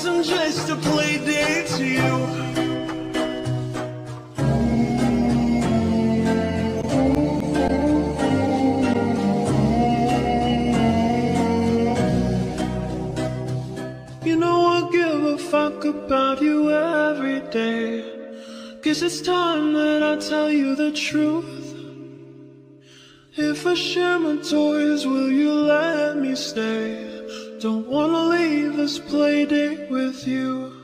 wasn't just a play date to you. You know I give a fuck about you every day, 'cause it's time that I tell you the truth. If I share my toys, will you let me stay? Don't wanna leave this play date with you.